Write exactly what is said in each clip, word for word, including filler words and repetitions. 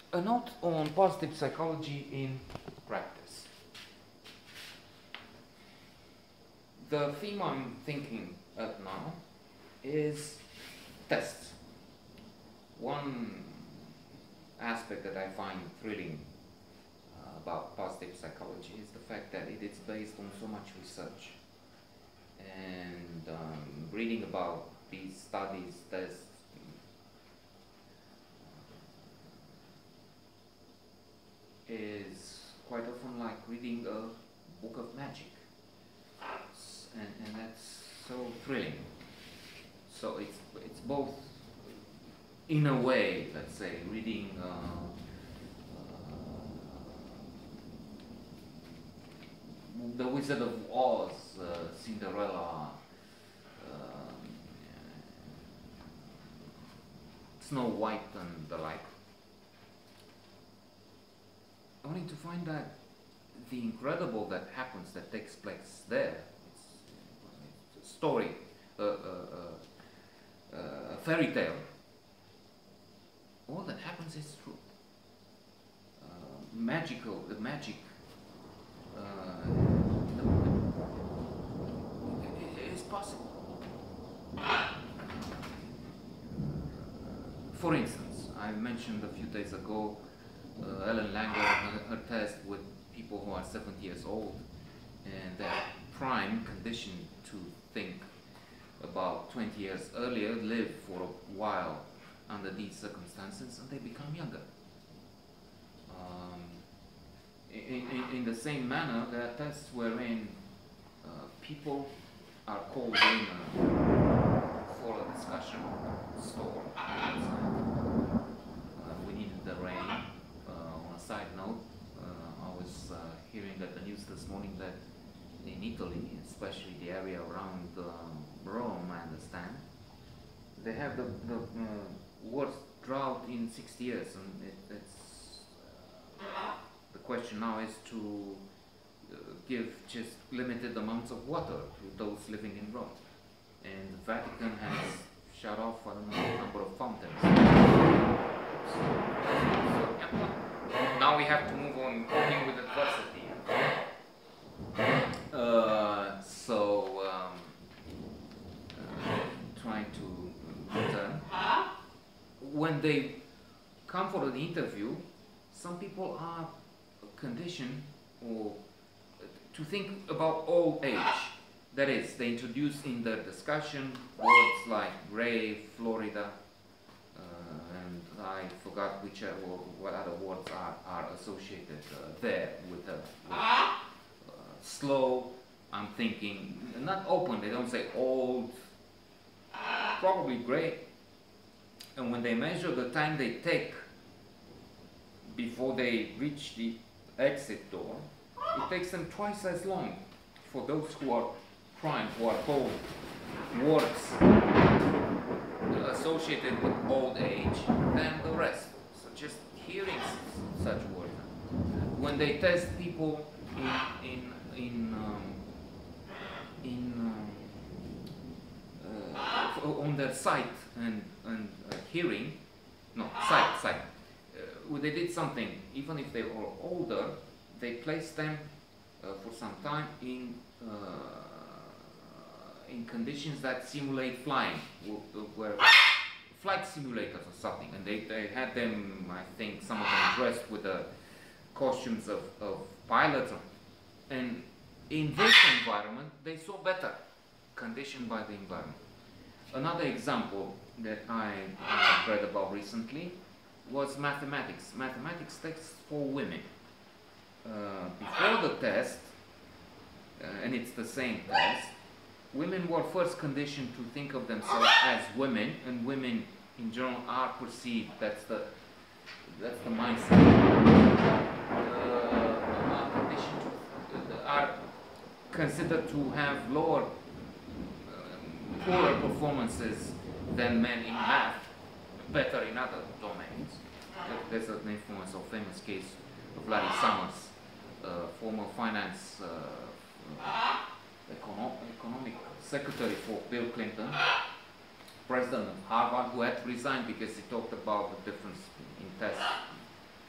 A note on positive psychology in practice. The theme I'm thinking of now is tests. One aspect that I find thrilling uh, about positive psychology is the fact that it is based on so much research. And um, reading about these studies, tests, is quite often like reading a book of magic. And, and that's so thrilling. So it's, it's both, in a way, let's say, reading uh, uh, The Wizard of Oz, uh, Cinderella, um, Snow White and the like, only to find that the incredible that happens, that takes place there, it's, it's a story, a, a, a, a fairy tale, all that happens is true. Uh, magical, the magic, uh, the, it, it is possible. For instance, I mentioned a few days ago Uh, Ellen Langer, her, her test with people who are seventy years old and they're prime conditioned to think about twenty years earlier, live for a while under these circumstances, and they become younger. Um, in, in, in the same manner, there are tests wherein uh, people are called in uh, for a discussion store. Uh, we needed the rain. Side note, uh, I was uh, hearing at the news this morning that in Italy, especially the area around uh, Rome, I understand, they have the, the uh, worst drought in sixty years, and it, it's uh, the question now is to uh, give just limited amounts of water to those living in Rome, and the Vatican has shut off I don't know the number of fountains. So, so, yeah. Now we have to move on coping with adversity. Uh, so, um, uh, trying to return. When they come for an interview, some people are conditioned or to think about old age. That is, they introduce in their discussion words like grave, Florida, I forgot which uh, or what other words are, are associated uh, there with, uh, with uh, slow. I'm thinking not open, they don't say old, probably gray. And when they measure the time they take before they reach the exit door, it takes them twice as long for those who are prime, who are told words associated with old age than the rest. So just hearing such words. When they test people in in in um, in um, uh, on their sight and and uh, hearing, no sight sight. Uh, when they did something, even if they were older, they placed them uh, for some time in. Uh, in conditions that simulate flying, where flight simulators or something, and they, they had them, I think, some of them dressed with the costumes of, of pilots, and in this environment, they saw better, conditioned by the environment. Another example that I uh, read about recently was mathematics. Mathematics tests for women. Uh, before the test, uh, and it's the same test, women were first conditioned to think of themselves as women, and women in general are perceived, that's the that's the mindset, uh, are conditioned to, uh, are considered to have lower, uh, poorer performances than men in math, better in other domains. There's an infamous or famous case of Larry Summers, uh, former finance uh, uh, Econo economic secretary for Bill Clinton, president of Harvard, who had to resign because he talked about the difference in tests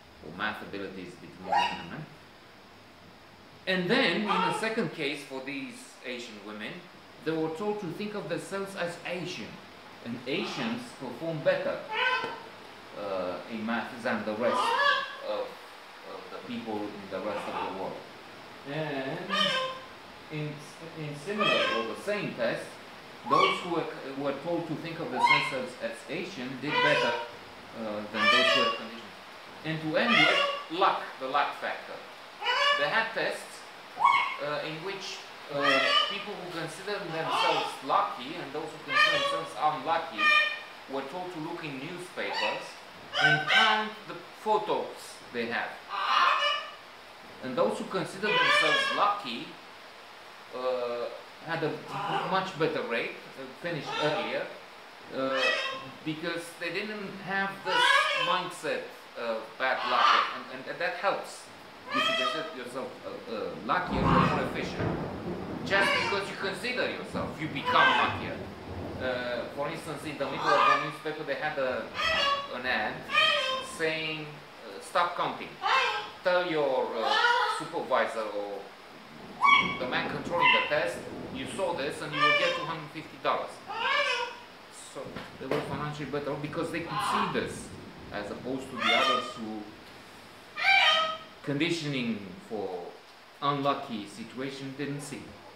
math abilities between women and men. And then, in a second case for these Asian women, they were told to think of themselves as Asian. And Asians perform better uh, in math than the rest of, of the people in the rest of the world. And in, in similar or the same test, those who were, were told to think of themselves as Asian did better uh, than those who were conditioned. And to end with, luck, the luck factor. They had tests uh, in which uh, people who consider themselves lucky and those who consider themselves unlucky were told to look in newspapers and count the photos they have. And those who consider themselves lucky uh, had a much better rate, uh, finished earlier, uh, because they didn't have this mindset of bad luck, and, and that helps. If you consider yourself uh, uh, luckier, you're more efficient. Just because you consider yourself, you become luckier. Uh, for instance, in the middle of the newspaper, they had a, an ad saying, uh, stop counting. Tell your uh, supervisor or the man controlling the test, you saw this and you will get two hundred fifty dollars. So they were financially better because they could see this, as opposed to the others who conditioning for unlucky situation didn't see.